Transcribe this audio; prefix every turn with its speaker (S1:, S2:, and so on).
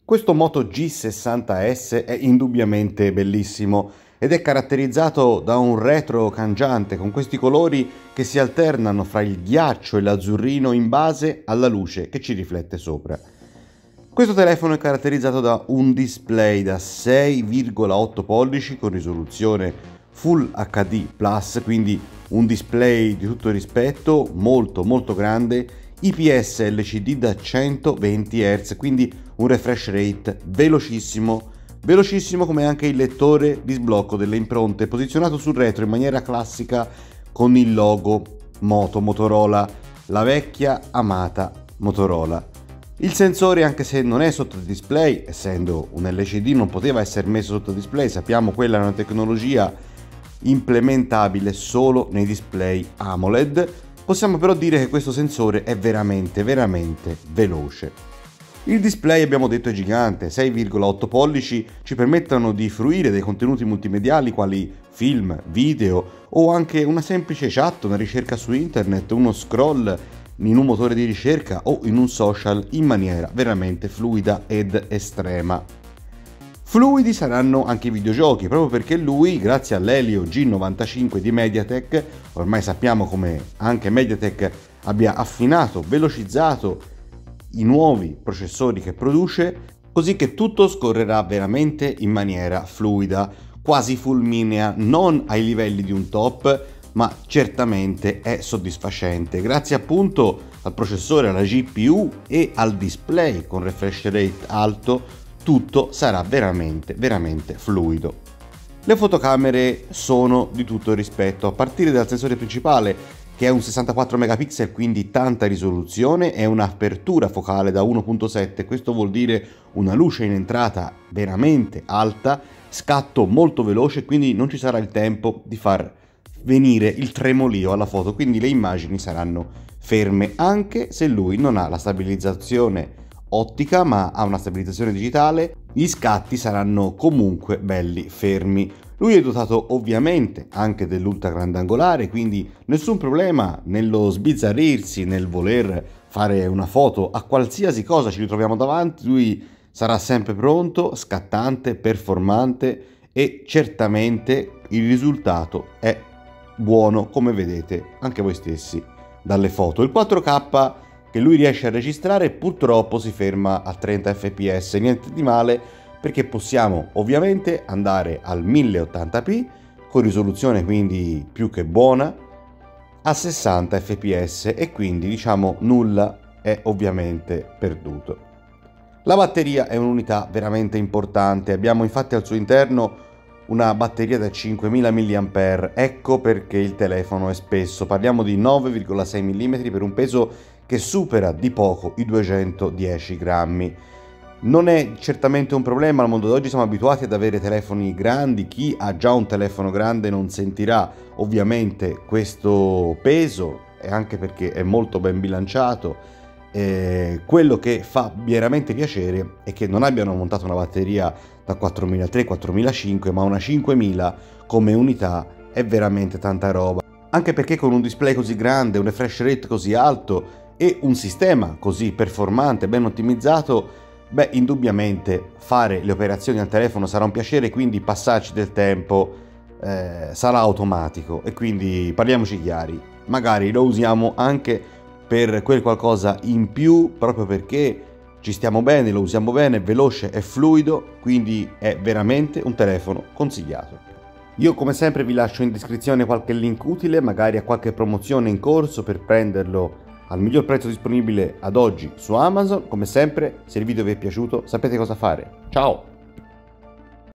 S1: Questo Moto G60S è indubbiamente bellissimo ed è caratterizzato da un retro cangiante con questi colori che si alternano fra il ghiaccio e l'azzurrino in base alla luce che ci riflette sopra. Questo telefono è caratterizzato da un display da 6,8 pollici con risoluzione Full HD+, quindi un display di tutto rispetto, molto grande, IPS LCD da 120 Hz, quindi un refresh rate velocissimo come anche il lettore di sblocco delle impronte, posizionato sul retro in maniera classica con il logo Motorola, la vecchia amata Motorola. Il sensore, anche se non è sotto display, essendo un LCD non poteva essere messo sotto display, sappiamo quella è una tecnologia implementabile solo nei display AMOLED, possiamo però dire che questo sensore è veramente veloce. Il display, abbiamo detto, è gigante, 6,8 pollici ci permettono di fruire dei contenuti multimediali quali film, video o anche una semplice chat, una ricerca su internet, uno scroll in un motore di ricerca o in un social in maniera veramente fluida ed estrema. Fluidi saranno anche i videogiochi, proprio perché lui, grazie all'Helio G95 di MediaTek, ormai sappiamo come anche MediaTek abbia affinato, velocizzato i nuovi processori che produce, così che tutto scorrerà veramente in maniera fluida, quasi fulminea, non ai livelli di un top, ma certamente è soddisfacente, grazie appunto al processore, alla GPU e al display con refresh rate alto. Tutto sarà veramente fluido. Le fotocamere sono di tutto rispetto, a partire dal sensore principale che è un 64 megapixel, quindi tanta risoluzione, e un'apertura focale da 1.7, questo vuol dire una luce in entrata veramente alta, scatto molto veloce, quindi non ci sarà il tempo di far venire il tremolio alla foto, quindi le immagini saranno ferme, anche se lui non ha la stabilizzazione ottica ma ha una stabilizzazione digitale, gli scatti saranno comunque belli fermi. Lui è dotato ovviamente anche dell'ultra grandangolare, quindi nessun problema nello sbizzarrirsi, nel voler fare una foto a qualsiasi cosa ci ritroviamo davanti, lui sarà sempre pronto, scattante, performante e certamente il risultato è buono, come vedete anche voi stessi dalle foto. Il 4K che lui riesce a registrare purtroppo si ferma a 30 fps, niente di male, perché possiamo ovviamente andare al 1080p con risoluzione quindi più che buona a 60 fps e quindi diciamo nulla è ovviamente perduto. La batteria è un'unità veramente importante, abbiamo infatti al suo interno una batteria da 5000 mAh, ecco perché il telefono è spesso, parliamo di 9,6 mm per un peso che supera di poco i 210 grammi. Non è certamente un problema, al mondo d'oggi siamo abituati ad avere telefoni grandi, chi ha già un telefono grande non sentirà ovviamente questo peso, e anche perché è molto ben bilanciato. Quello che fa veramente piacere è che non abbiano montato una batteria da 4300-4500 ma una 5000 come unità, è veramente tanta roba, anche perché con un display così grande, un refresh rate così alto e un sistema così performante, ben ottimizzato, beh, indubbiamente fare le operazioni al telefono sarà un piacere, quindi passarci del tempo sarà automatico e quindi parliamoci chiari, magari lo usiamo anche per quel qualcosa in più, proprio perché ci stiamo bene, lo usiamo bene, è veloce, è fluido, quindi è veramente un telefono consigliato. Io come sempre vi lascio in descrizione qualche link utile, magari a qualche promozione in corso per prenderlo al miglior prezzo disponibile ad oggi su Amazon. Come sempre, se il video vi è piaciuto sapete cosa fare. Ciao!